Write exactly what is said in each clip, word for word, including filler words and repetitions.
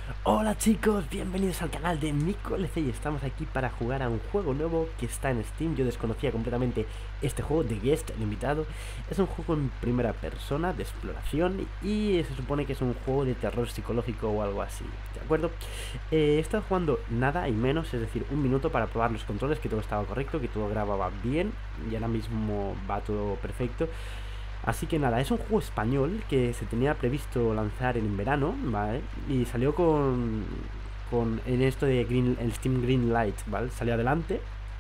Hola chicos, bienvenidos al canal de MicoLC y estamos aquí para jugar a un juego nuevo que está en Steam. Yo desconocía completamente este juego, The Guest, el invitado. Es un juego en primera persona de exploración y se supone que es un juego de terror psicológico o algo así, ¿de acuerdo? Eh, he estado jugando nada y menos, es decir, un minuto para probar los controles, que todo estaba correcto, que todo grababa bien y ahora mismo va todo perfecto. Así que nada, es un juego español que se tenía previsto lanzar en verano, ¿vale? Y salió con, con en esto de Green, el Steam Green Light, ¿vale? Salió adelante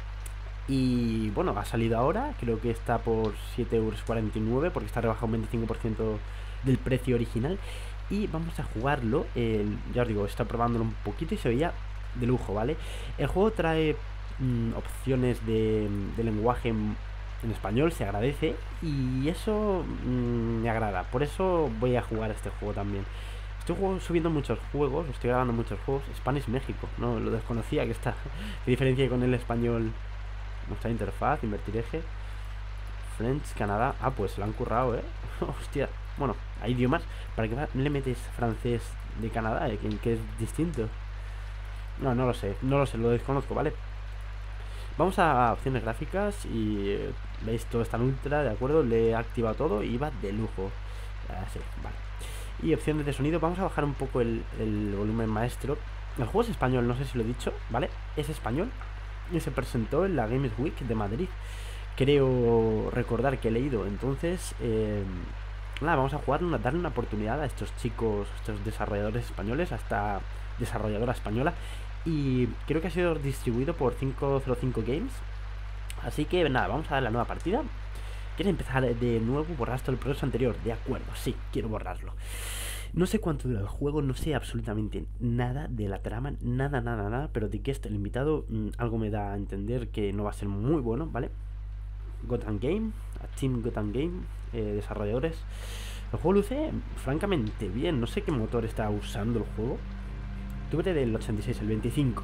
y bueno, ha salido ahora, creo que está por siete euros cuarenta y nueve porque está rebajado un veinticinco por ciento del precio original. Y vamos a jugarlo, el, ya os digo, está probándolo un poquito y se veía de lujo, ¿vale? El juego trae mm, opciones de, de lenguaje en español, se agradece y eso mmm, me agrada. Por eso voy a jugar a este juego también. Estoy subiendo muchos juegos, estoy grabando muchos juegos. Spanish México, no lo desconocía que está. ¿Qué diferencia con el español? Mostrar interfaz, invertir eje. French, Canadá. Ah, pues lo han currado, eh. Hostia. Bueno, hay idiomas. ¿Para qué le metes francés de Canadá? Eh? Que, que es distinto. No, no lo sé, no lo sé, lo desconozco, ¿vale? Vamos a opciones gráficas y eh, veis, todo está en ultra, ¿de acuerdo? Le he activado todo y va de lujo. Así, vale. Y opciones de sonido, vamos a bajar un poco el, el volumen maestro. El juego es español, no sé si lo he dicho, ¿vale? Es español y se presentó en la Games Week de Madrid. Creo recordar que he leído, entonces... Eh, nada, vamos a jugar, una, darle una oportunidad a estos chicos, estos desarrolladores españoles, a esta desarrolladora española. Y creo que ha sido distribuido por quinientos cinco Games. Así que nada, vamos a dar la nueva partida. ¿Quieres empezar de nuevo? ¿Borrar todo el progreso anterior? De acuerdo, sí, quiero borrarlo. No sé cuánto dura el juego, no sé absolutamente nada de la trama, nada, nada, nada. Pero de que este, el invitado, mmm, algo me da a entender que no va a ser muy bueno, ¿vale? Gotham Game, a Team Gotham Game, eh, desarrolladores. El juego luce francamente bien, no sé qué motor está usando el juego. Octubre del ochenta y seis, el veinticinco.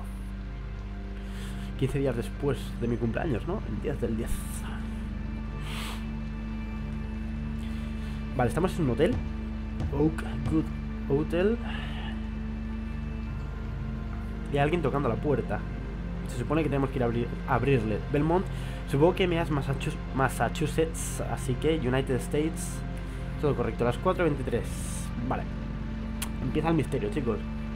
quince días después de mi cumpleaños, ¿no? El diez del diez. Vale, estamos en un hotel. Oak Good Hotel. Y hay alguien tocando la puerta. Se supone que tenemos que ir a, abrir, a abrirle. Belmont, supongo que me has Massachusetts, así que United States. Todo correcto, las cuatro veintitrés. Vale. Empieza el misterio, chicos.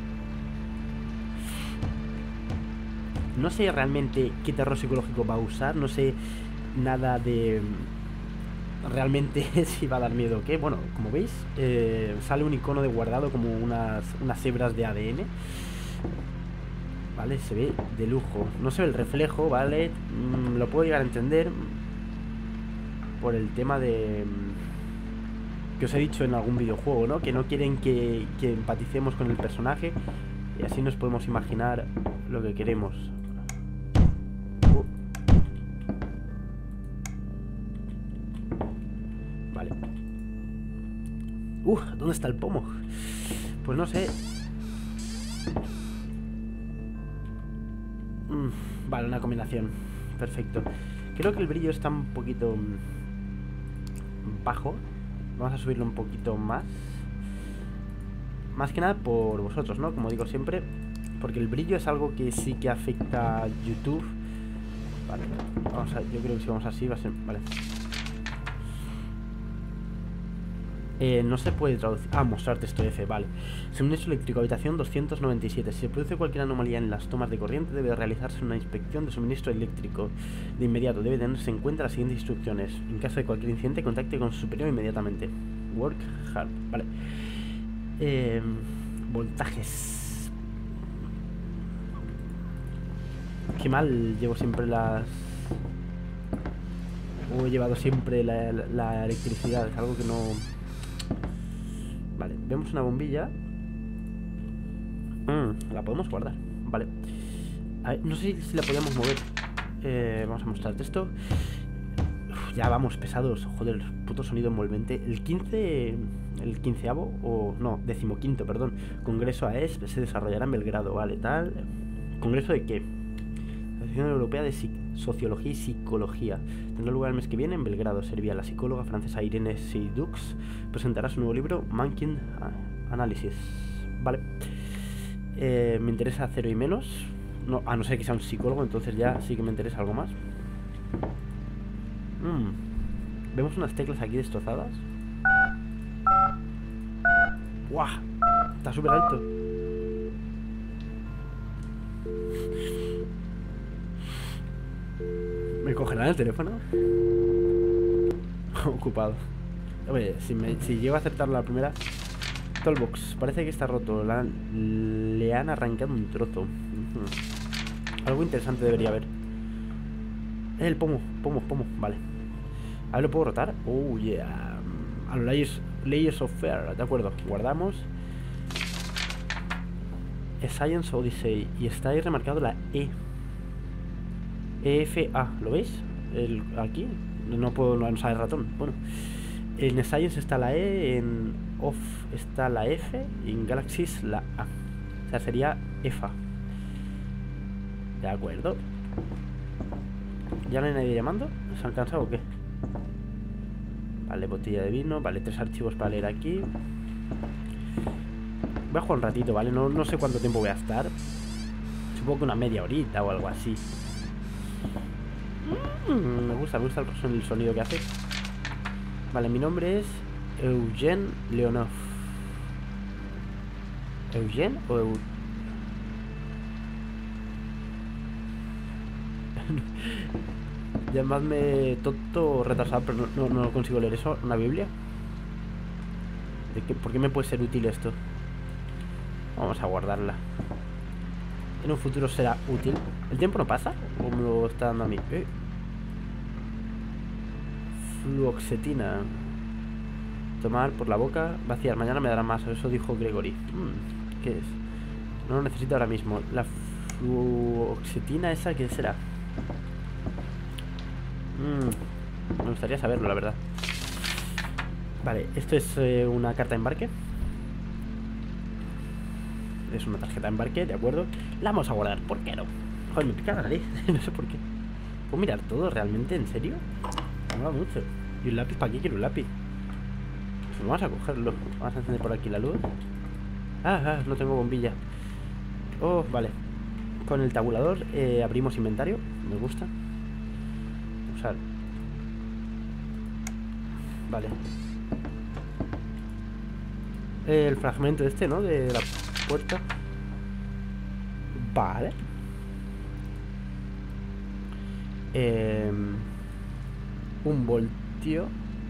No sé realmente qué terror psicológico va a usar, no sé nada de realmente si va a dar miedo o qué. Bueno, como veis, eh, sale un icono de guardado como unas, unas hebras de A D N. Vale, se ve de lujo. No se ve el reflejo, ¿vale? Mm, lo puedo llegar a entender por el tema de... que os he dicho en algún videojuego, ¿no? Que no quieren que, que empaticemos con el personaje y así nos podemos imaginar lo que queremos. Vale. Uh, ¿dónde está el pomo? Pues no sé. Mm, vale, una combinación. Perfecto. Creo que el brillo está un poquito bajo. Vamos a subirlo un poquito más. Más que nada por vosotros, ¿no? Como digo siempre. Porque el brillo es algo que sí que afecta a YouTube. Vale, vamos a, yo creo que si vamos así va a ser... Vale. Eh, no se puede traducir... Ah, mostrar texto F, vale. Suministro eléctrico, habitación doscientos noventa y siete. Si se produce cualquier anomalía en las tomas de corriente, debe realizarse una inspección de suministro eléctrico. De inmediato debe tenerse en cuenta las siguientes instrucciones. En caso de cualquier incidente, contacte con su superior inmediatamente. Work hard, vale. Eh, voltajes. Qué mal llevo siempre las... O he llevado siempre la, la, la electricidad. Es algo que no... Vale, vemos una bombilla. mm, La podemos guardar. Vale. A ver, no sé si la podemos mover. eh, Vamos a mostrarte esto. Uf, ya vamos, pesados. Joder, puto sonido envolvente. El quince... El quinceavo, o no, decimoquinto, perdón, Congreso A E S se desarrollará en Belgrado. Vale, tal. ¿Congreso de qué? Asociación Europea de Sociología y Psicología. Tendrá lugar el mes que viene en Belgrado, Serbia. La psicóloga francesa Irene Seydoux presentará su nuevo libro, Mankind Analysis. Vale. Eh, me interesa cero y menos. No, a no ser que sea un psicólogo, entonces ya sí que me interesa algo más. Mm. Vemos unas teclas aquí destrozadas. ¡Guau! Está súper alto. ¿Me cogerán el teléfono? Ocupado. Oye, si, me, si llego a acertar la primera. Toolbox, parece que está roto. La, le han arrancado un trozo. Uh-huh. Algo interesante debería haber. El pomo, pomo, pomo, vale. A ver, ¿lo puedo rotar? Oh, yeah. A los layers, layers of Fear, de acuerdo. Guardamos. Science Odyssey. Y está ahí remarcado la E. E F A, ¿lo veis? El, aquí. No puedo, no sale el ratón. Bueno. En Science está la E, en Off está la F y en Galaxies la A. O sea, sería E F A. De acuerdo. ¿Ya no hay nadie llamando? ¿Se han cansado o qué? Vale, botella de vino. Vale, tres archivos para leer aquí. Voy a jugar un ratito, ¿vale? No, no sé cuánto tiempo voy a estar. Supongo que una media horita o algo así. Mm, me gusta, me gusta el sonido que hace. Vale, mi nombre es Eugen Leonov. ¿Eugen o Eu... Llamadme tonto o retrasado, pero no, no, no consigo leer eso. ¿Una Biblia? ¿De qué, ¿Por qué me puede ser útil esto? Vamos a guardarla. En un futuro será útil. ¿El tiempo no pasa? ¿O me lo está dando a mí? ¿Eh? Fluoxetina. Tomar por la boca, vaciar. Mañana me dará más. Eso dijo Gregory. Mm, ¿Qué es? No lo necesito ahora mismo. La fluoxetina esa, ¿qué será? Mm, me gustaría saberlo, la verdad. Vale, esto es eh, una carta de embarque. Es una tarjeta de embarque, de acuerdo. La vamos a guardar, ¿por qué no? Joder, me pica la nariz, no sé por qué. ¿Puedo mirar todo realmente? ¿En serio? No va mucho. ¿Y un lápiz? ¿Para qué quiero un lápiz? Pues vamos a cogerlo. Vamos a encender por aquí la luz. Ah, ah, no tengo bombilla. Oh, vale. Con el tabulador eh, abrimos inventario. Me gusta. Usar. Vale. El fragmento este, ¿no? De la puerta. Vale. Eh, un voltio.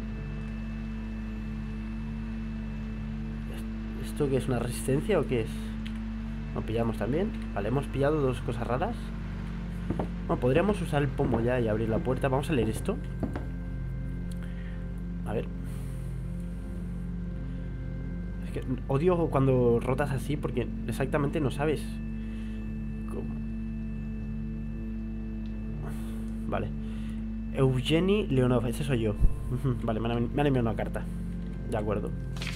¿Esto qué es? ¿Una resistencia o qué es? Lo pillamos también. Vale, hemos pillado dos cosas raras. Bueno, podríamos usar el pomo ya y abrir la puerta. Vamos a leer esto. A ver. Es que odio cuando rotas así porque exactamente no sabes cómo. Vale. Eugeni Leonov, ese soy yo. Vale, me han, me han enviado una carta. De acuerdo.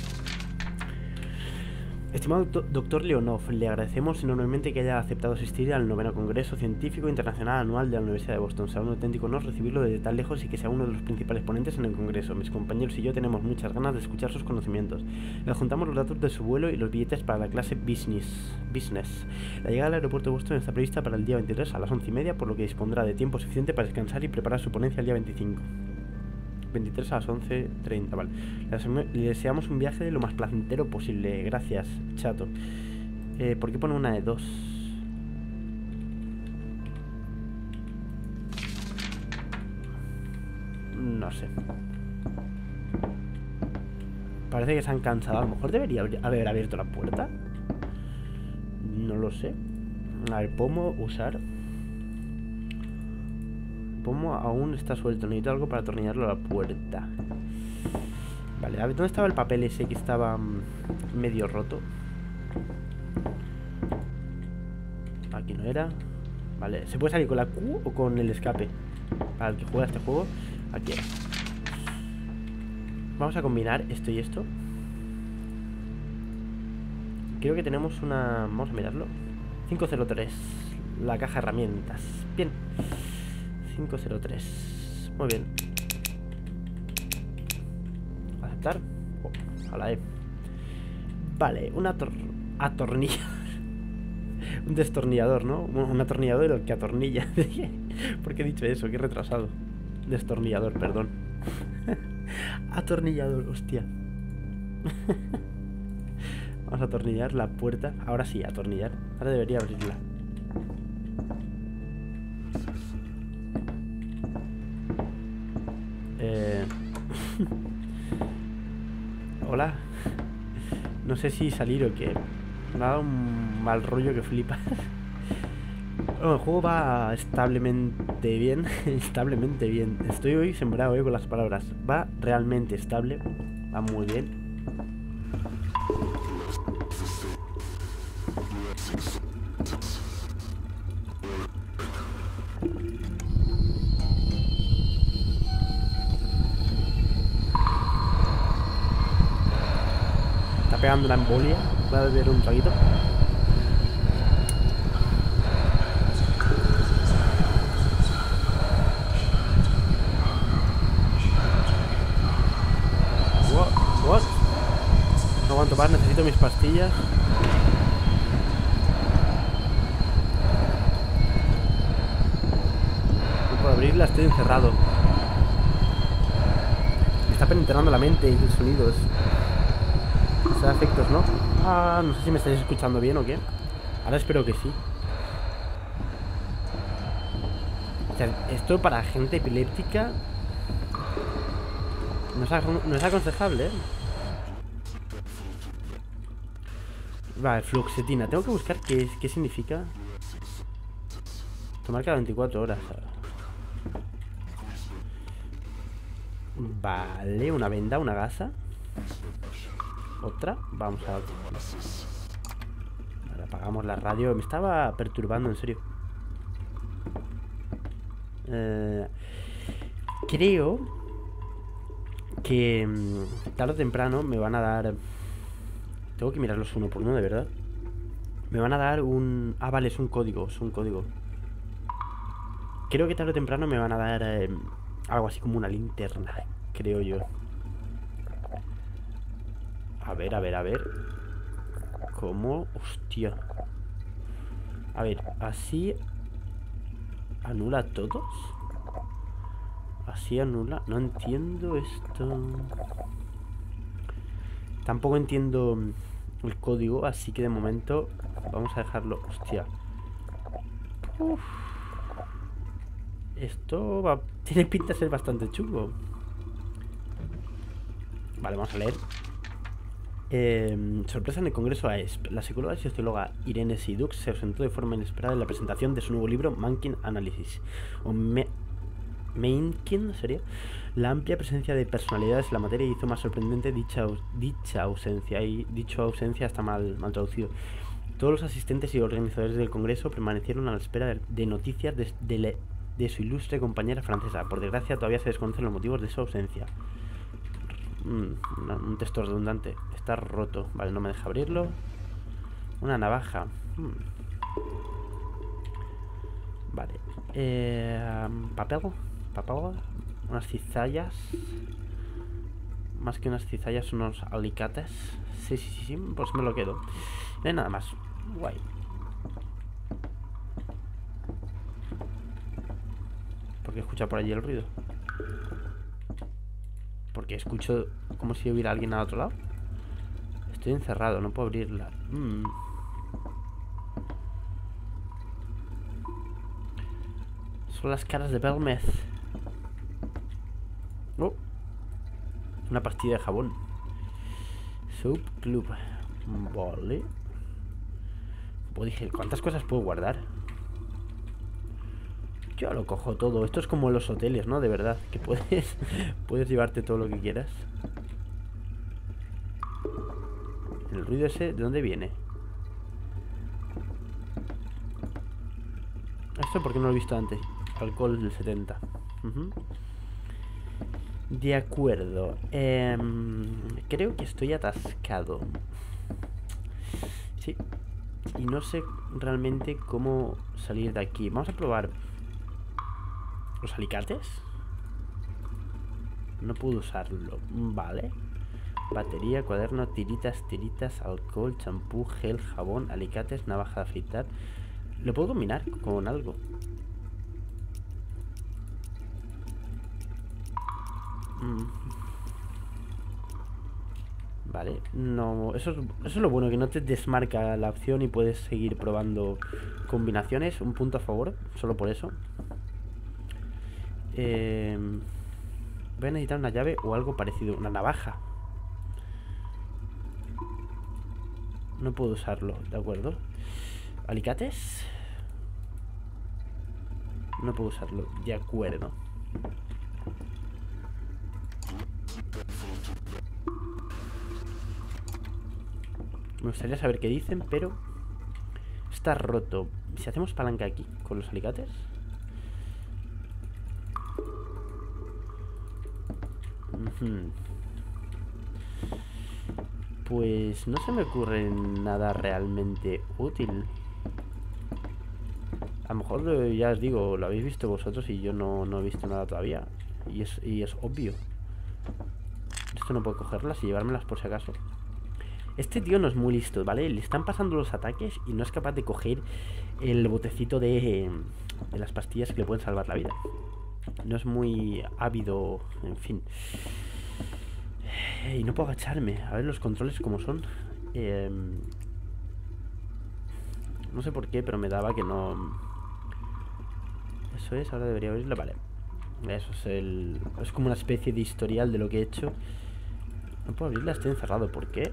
Estimado doctor Leonov, le agradecemos enormemente que haya aceptado asistir al noveno Congreso Científico Internacional Anual de la Universidad de Boston. Será un auténtico honor recibirlo desde tan lejos y que sea uno de los principales ponentes en el Congreso. Mis compañeros y yo tenemos muchas ganas de escuchar sus conocimientos. Le adjuntamos los datos de su vuelo y los billetes para la clase Business. Business. La llegada al aeropuerto de Boston está prevista para el día veintitrés a las once y media, por lo que dispondrá de tiempo suficiente para descansar y preparar su ponencia el día veinticinco. veintitrés a las once treinta, vale. Le deseamos un viaje lo más placentero posible. Gracias, chato. Eh, ¿Por qué pone una de dos? No sé. Parece que se han cansado. A lo mejor debería haber abierto la puerta. No lo sé. A ver, ¿cómo usar? Pomo aún está suelto. Necesito algo para atornillarlo a la puerta. Vale, a ver, ¿dónde estaba el papel ese que estaba um, medio roto? Aquí no era. Vale, ¿se puede salir con la Q o con el escape? Para el que juega este juego, aquí era. Vamos a combinar esto y esto. Creo que tenemos una... Vamos a mirarlo. cinco cero tres. La caja de herramientas. Bien. cinco cero tres. Muy bien. Aceptar. Oh, a la E. Vale, una ator atornilla. Un destornillador, ¿no? Un atornillador que atornilla. ¿Por qué he dicho eso? Qué retrasado. Destornillador, perdón. Atornillador, hostia. Vamos a atornillar la puerta. Ahora sí, atornillar. Ahora debería abrirla. Eh... Hola. No sé si salir o qué. Me ha dado un mal rollo que flipas. Bueno, el juego va establemente bien. Establemente bien. Estoy hoy sembrado eh, con las palabras. Va realmente estable. Va muy bien. Está pegando la embolia. Voy a beber un traguito. What? No aguanto más, necesito mis pastillas. No puedo abrirla, estoy encerrado. Me está penetrando la mente el sonido. O sea, efectos, ¿no? Ah, no sé si me estáis escuchando bien o qué. Ahora espero que sí. O sea, esto para gente epiléptica no es, no es aconsejable, ¿eh? Vale, fluoxetina. Tengo que buscar qué, qué significa. Tomar cada veinticuatro horas. Vale, una venda, una gasa. Otra. Vamos a... Vale, apagamos la radio. Me estaba perturbando, en serio. Eh, creo que mmm, tarde o temprano me van a dar... Tengo que mirarlos uno por uno, de verdad. Me van a dar un... Ah, vale, es un código, es un código. Creo que tarde o temprano me van a dar eh, algo así como una linterna, creo yo. A ver, a ver, a ver. ¿Cómo? Hostia. A ver, así... ¿Anula a todos? Así anula... No entiendo esto... Tampoco entiendo el código, así que de momento vamos a dejarlo. Hostia. Uf. Esto va... tiene pinta de ser bastante chungo. Vale, vamos a leer. Eh, sorpresa en el Congreso A E S P. La psicóloga y socióloga Irene Sidux se ausentó de forma inesperada en la presentación de su nuevo libro Mankin Analysis. O Me... Mankin sería. La amplia presencia de personalidades en la materia hizo más sorprendente dicha, dicha ausencia. Y dicho ausencia está mal, mal traducido. Todos los asistentes y organizadores del congreso permanecieron a la espera de, de noticias de, de, le, de su ilustre compañera francesa. Por desgracia, todavía se desconocen los motivos de su ausencia. Mm, una, un texto redundante. Está roto. Vale, no me deja abrirlo. Una navaja. Mm. Vale. Eh, papel. Papel. Unas cizallas. Más que unas cizallas, unos alicates. Sí, sí, sí, sí. Pues me lo quedo. No hay nada más. Guay. ¿Por qué escucha por allí el ruido? Porque escucho como si hubiera alguien al otro lado. Estoy encerrado, no puedo abrirla. Mm. Son las caras de Belmez. Oh. Una pastilla de jabón. Soap Club. Vale. Pues dije, ¿cuántas cosas puedo guardar? Yo lo cojo todo. Esto es como los hoteles, ¿no? De verdad, que puedes puedes llevarte todo lo que quieras. El ruido ese, ¿de dónde viene? Esto porque no lo he visto antes. Alcohol del setenta. Uh-huh. De acuerdo. eh, Creo que estoy atascado. Sí. Y no sé realmente cómo salir de aquí. Vamos a probar los alicates. No puedo usarlo. Vale. Batería, cuaderno, tiritas, tiritas, alcohol, champú, gel, jabón, alicates, navaja de afeitar. Lo puedo combinar con algo. Mm. Vale, no, eso es, eso es lo bueno, que no te desmarca la opción y puedes seguir probando combinaciones. Un punto a favor, solo por eso. Eh, voy a necesitar una llave o algo parecido, una navaja. No puedo usarlo, ¿de acuerdo? ¿Alicates? No puedo usarlo, de acuerdo. Me gustaría saber qué dicen, pero está roto. Si hacemos palanca aquí con los alicates. Uh-huh. Pues no se me ocurre nada realmente útil. A lo mejor, eh, ya os digo, lo habéis visto vosotros y yo no, no he visto nada todavía. Y es, y es obvio. Esto no puedo cogerlas y llevármelas por si acaso. Este tío no es muy listo, ¿vale? Le están pasando los ataques y no es capaz de coger el botecito de, de las pastillas que le pueden salvar la vida. No es muy ávido, en fin. Y no puedo agacharme. A ver los controles como son. Eh, no sé por qué, pero me daba que no... Eso es, ahora debería abrirla, vale. Eso es el... Es como una especie de historial de lo que he hecho. No puedo abrirla, estoy encerrado. ¿Por qué?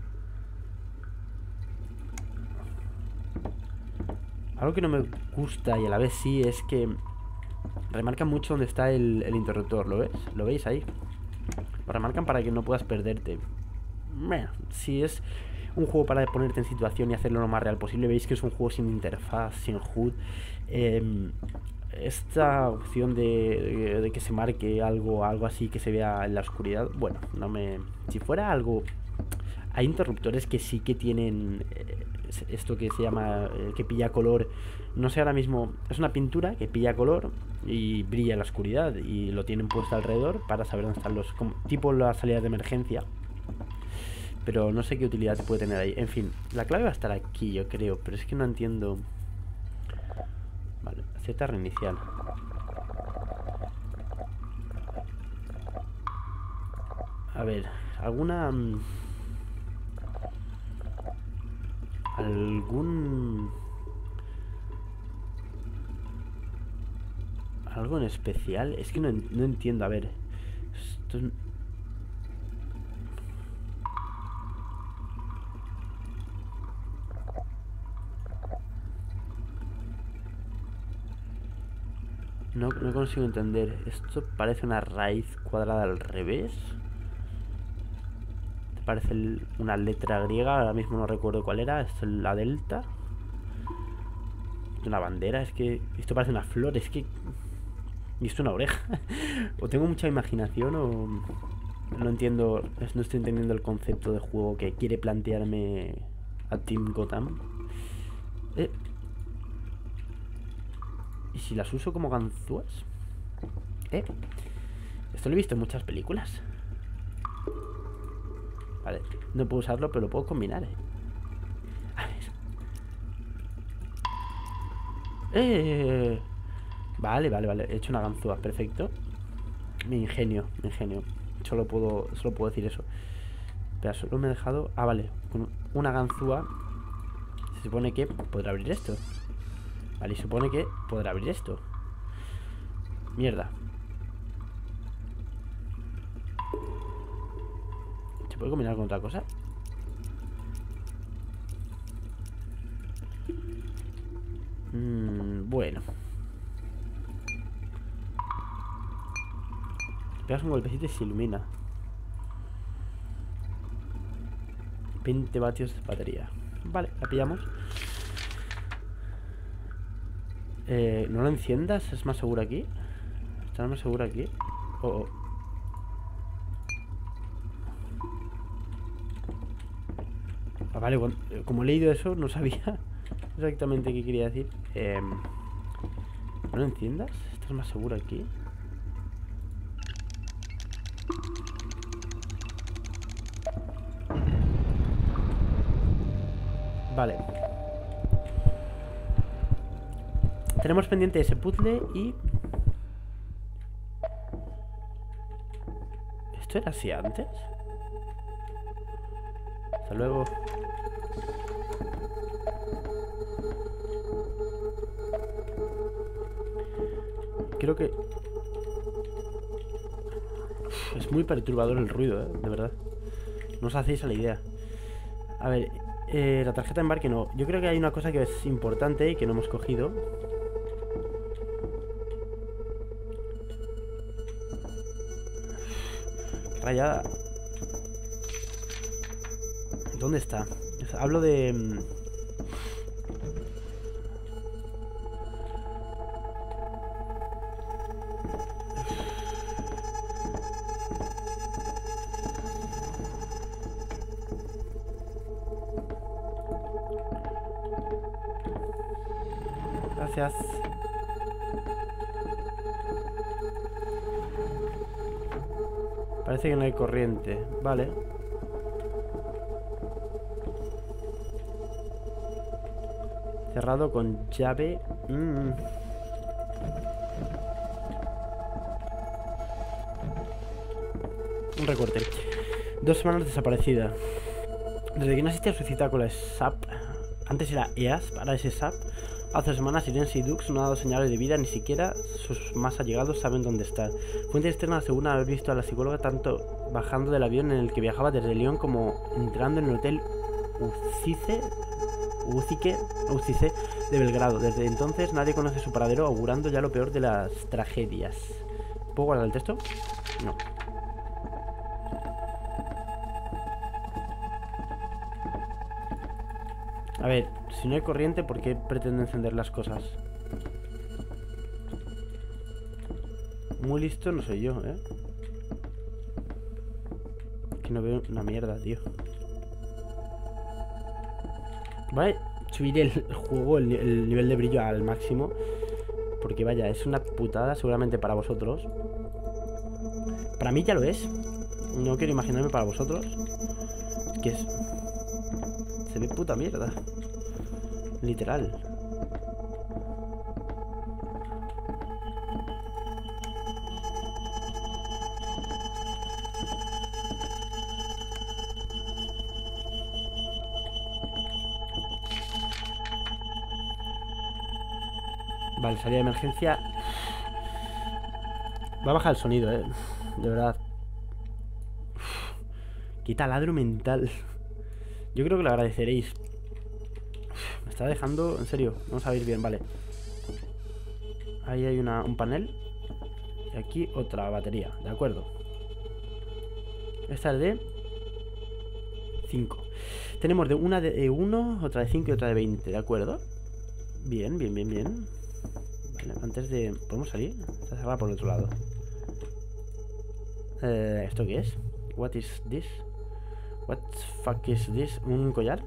Algo que no me gusta y a la vez sí es que remarcan mucho donde está el, el interruptor, ¿lo ves? ¿Lo veis ahí? Lo remarcan para que no puedas perderte. Bueno, si es un juego para ponerte en situación y hacerlo lo más real posible, veis que es un juego sin interfaz, sin H U D. Eh, esta opción de, de, de que se marque algo, algo así que se vea en la oscuridad, bueno, no me... Si fuera algo... Hay interruptores que sí que tienen eh, esto que se llama, eh, que pilla color. No sé ahora mismo, es una pintura que pilla color y brilla en la oscuridad. Y lo tienen puesto alrededor para saber dónde están los... Como, tipo las salidas de emergencia. Pero no sé qué utilidad te puede tener ahí. En fin, la clave va a estar aquí, yo creo. Pero es que no entiendo... Vale, Z reinicial. A ver, alguna... Algún... Algo en especial. Es que no, no entiendo. A ver. Esto es... No, no consigo entender. Esto parece una raíz cuadrada al revés. Parece el, una letra griega. Ahora mismo no recuerdo cuál era. Esto es la delta. Una bandera. Es que esto parece una flor. Es que... Y esto una oreja. O tengo mucha imaginación o... No entiendo... No estoy entendiendo el concepto de juego que quiere plantearme a Team Gotham. Eh... ¿Y si las uso como ganzúas? ¿Eh? Esto lo he visto en muchas películas. Vale, no puedo usarlo, pero lo puedo combinar, ¿eh? A ver. ¡Eh! Vale, vale, vale. He hecho una ganzúa, perfecto. Mi ingenio, mi ingenio. Solo puedo, solo puedo decir eso. Pero solo me he dejado... Ah, vale. Con una ganzúa se supone que podrá abrir esto. Vale, y supone que podrá abrir esto. Mierda. ¿Se puede combinar con otra cosa? Mm, bueno. Pegas un golpecito y se ilumina. veinte vatios de batería. Vale, la pillamos. Eh, no lo enciendas, es más seguro aquí. Está más seguro aquí. Oh, oh. Ah, vale, bueno, como he leído eso, no sabía exactamente qué quería decir. Eh, no lo enciendas, estás más seguro aquí. Vale. Tenemos pendiente ese puzzle y... ¿Esto era así antes? Hasta luego. Creo que... Es muy perturbador el ruido, ¿eh? De verdad. No os hacéis a la idea. A ver, eh, la tarjeta de embarque no. Yo creo que hay una cosa que es importante y que no hemos cogido. Rayada. ¿Dónde está? Hablo de... Gracias. Parece que no hay corriente. Vale. Cerrado con llave. Mm. Un recorte. Dos semanas desaparecida. Desde que no existía su cita con la S A P. Antes era E A S, ahora es S A P. Hace semanas Irene y Dux no ha dado señales de vida, ni siquiera sus más allegados saben dónde está. Fuentes externas aseguran haber visto a la psicóloga tanto bajando del avión en el que viajaba desde Lyon como entrando en el hotel Ucice, Ucique, Ucice de Belgrado. Desde entonces nadie conoce su paradero, augurando ya lo peor de las tragedias. ¿Puedo guardar el texto? No. A ver, si no hay corriente, ¿por qué pretende encender las cosas? Muy listo no soy yo, ¿eh? Que no veo una mierda, tío. Vale, subir el juego, el, el nivel de brillo al máximo. Porque vaya, es una putada seguramente para vosotros. Para mí ya lo es. No quiero imaginarme para vosotros. Es que es... Se ve puta mierda. Literal. Vale, salida de emergencia. Va a bajar el sonido, eh. De verdad. Qué taladro mental. Yo creo que lo agradeceréis. Me está dejando... En serio, vamos a ver bien, vale. Ahí hay una, un panel. Y aquí otra batería, de acuerdo. Esta es de cinco. Tenemos de una de uno, otra de cinco y otra de veinte, ¿de acuerdo? Bien, bien, bien, bien. Vale, antes de... ¿Podemos salir? Está cerrada por el otro lado. eh, ¿Esto qué es? What is this? What fuck is this? ¿Un collar?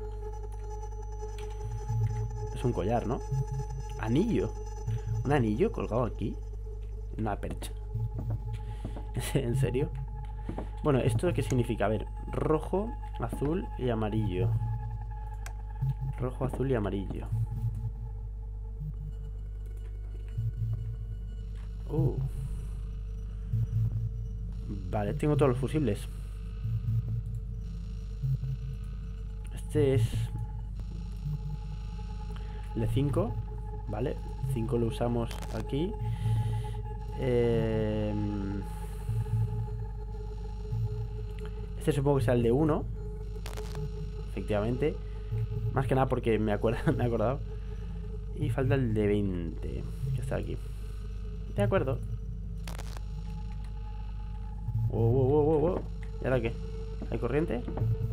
Es un collar, ¿no? Anillo. ¿Un anillo colgado aquí? Una percha. ¿En serio? Bueno, ¿esto qué significa? A ver, rojo, azul y amarillo. Rojo, azul y amarillo. Uh. Vale, tengo todos los fusibles. Este es el de cinco. Vale, cinco lo usamos aquí. eh... Este supongo que sea el de uno. Efectivamente. Más que nada porque me, acuerdo, me he acordado. Y falta el de veinte, que está aquí. De acuerdo. Wow, wow, wow, wow, wow. ¿Y ahora qué? ¿Hay corriente?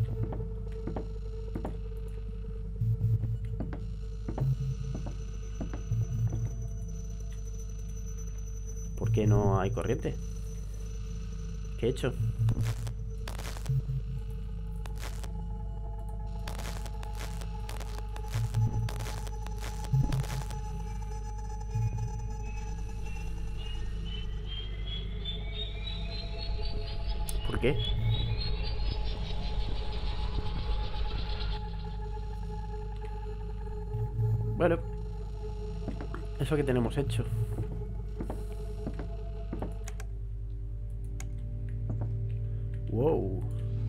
¿Por qué no hay corriente? ¿Qué he hecho? ¿Por qué? Bueno, eso que tenemos hecho. Wow.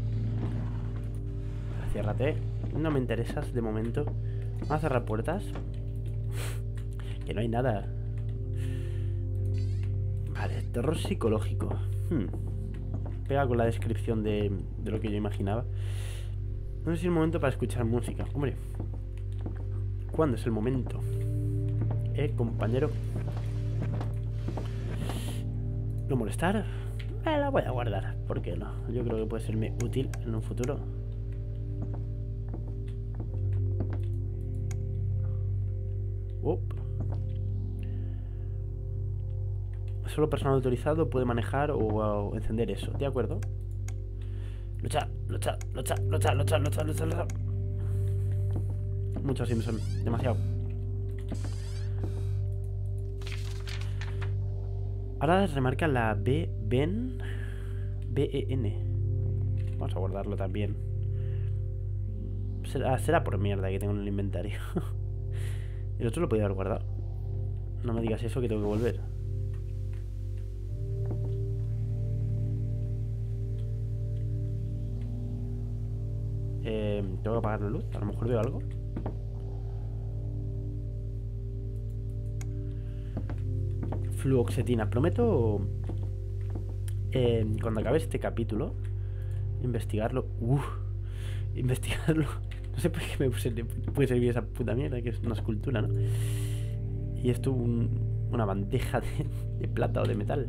Ciérrate. No me interesas de momento. Vamos a cerrar puertas. Que no hay nada. Vale, terror psicológico. Hmm. Pega con la descripción de, de lo que yo imaginaba. No sé si es el momento para escuchar música. Hombre, ¿cuándo es el momento? Eh, compañero. No molestar. Me la voy a guardar. ¿Por qué no? Yo creo que puede serme útil en un futuro. Up. Solo personal autorizado puede manejar o, o encender eso. ¿De acuerdo? Luchar, luchar, luchar, luchar, luchar, luchar, luchar, luchar. Muchos sí me son demasiado. Ahora remarca la B, Ben, B E N. Vamos a guardarlo también. Será, será por mierda que tengo en el inventario. El otro lo podía haber guardado. No me digas eso, que tengo que volver. Eh, tengo que apagar la luz. A lo mejor veo algo. Fluoxetina. Prometo eh, cuando acabe este capítulo investigarlo. Uff, investigarlo. No sé por qué me puse, puede servir esa puta mierda, que es una escultura, ¿no? Y esto un, una bandeja de, de plata o de metal.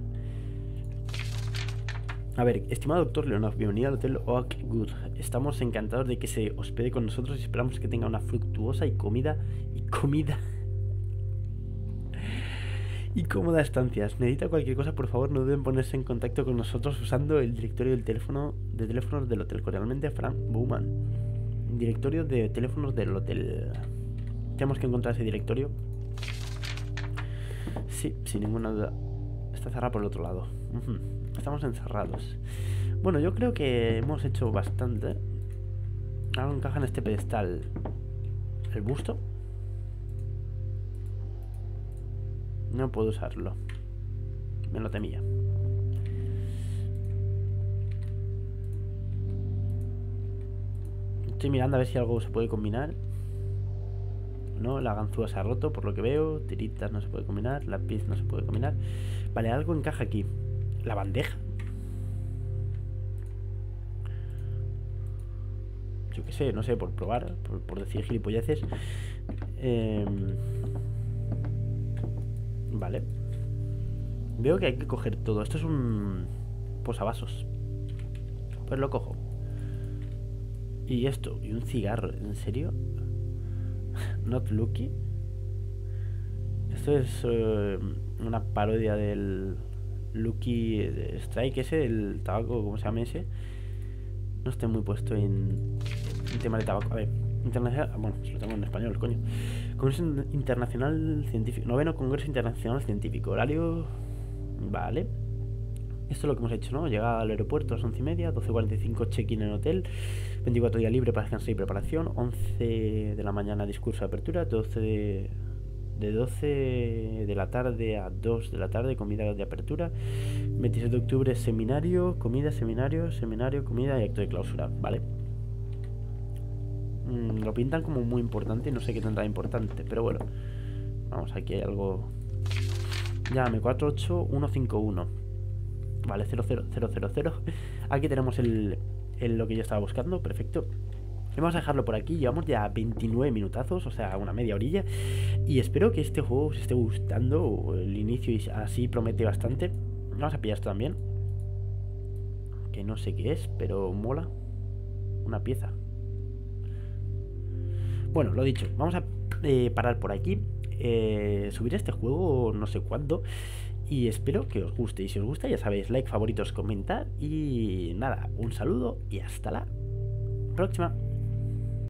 A ver, estimado doctor Leonov, bienvenido al Hotel Oakwood. Estamos encantados de que se hospede con nosotros y esperamos que tenga una fructuosa y comida y comida y cómoda estancia. Necesita cualquier cosa, por favor, no deben ponerse en contacto con nosotros usando el directorio del teléfono de teléfonos del hotel. Cordialmente, Frank Bowman. Directorio de teléfonos del hotel. Tenemos que encontrar ese directorio. Sí, sin ninguna duda. Está cerrado por el otro lado. Uh-huh. Estamos encerrados. Bueno, yo creo que hemos hecho bastante. Ahora encaja en este pedestal el busto. No puedo usarlo. Me lo temía. Estoy mirando a ver si algo se puede combinar. No, la ganzúa se ha roto por lo que veo. Tiritas no se puede combinar. Lápiz no se puede combinar. Vale, algo encaja aquí. La bandeja. Yo qué sé, no sé, por probar, por, por decir gilipolleces. Eh, vale. Veo que hay que coger todo. Esto es un posavasos. Pues lo cojo. Y esto, y un cigarro, ¿en serio? Not Lucky. Esto es uh, una parodia del Lucky Strike ese, el tabaco, ¿cómo se llama ese? No estoy muy puesto en, en tema de tabaco. A ver, internacional, bueno, se lo tengo en español, coño. Congreso Internacional Científico, noveno Congreso Internacional Científico. Horario, vale. Esto es lo que hemos hecho, ¿no? Llega al aeropuerto a las once y media, doce cuarenta y cinco check-in en hotel, veinticuatro días libre para descansar y preparación, once de la mañana discurso de apertura, doce de, de doce de la tarde a dos de la tarde comida de apertura, veintiséis de octubre seminario, comida, seminario, seminario, comida y acto de clausura, ¿vale? Mm, lo pintan como muy importante y no sé qué tendrá importante, pero bueno, vamos, aquí hay algo. Llámame cuatro ocho uno cinco uno. Vale, cero cero cero cero cero. Aquí tenemos el, el lo que yo estaba buscando. Perfecto. Vamos a dejarlo por aquí. Llevamos ya veintinueve minutazos, o sea, una media orilla. Y espero que este juego os esté gustando. El inicio y así promete bastante. Vamos a pillar esto también, que no sé qué es, pero mola. Una pieza. Bueno, lo dicho, vamos a eh, parar por aquí. eh, Subiré este juego no sé cuándo. Y espero que os guste. Y si os gusta, ya sabéis, like, favoritos, comentar. Y nada, un saludo y hasta la próxima.